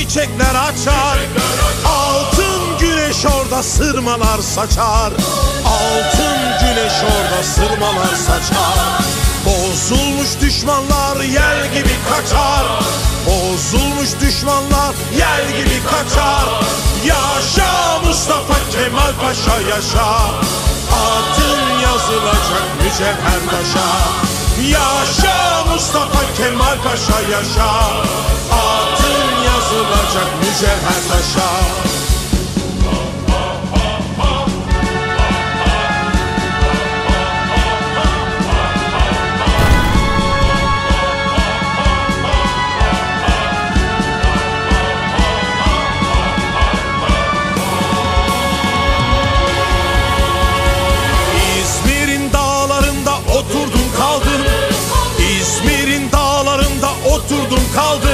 çiçekler açar. Altın güneş orada sırmalar saçar. Altın güneş orada sırmalar saçar. Bozulmuş düşmanlar yel gibi kaçar. Bozulmuş düşmanlar yel gibi kaçar. Yaşa Mustafa Kemal Paşa yaşa. Adın yazılacak mücevher taşa. Yaşa Mustafa Kemal Paşa yaşa. Adın yazılacak mücevher taşa. İzmir'in dağlarında oturdum kaldım.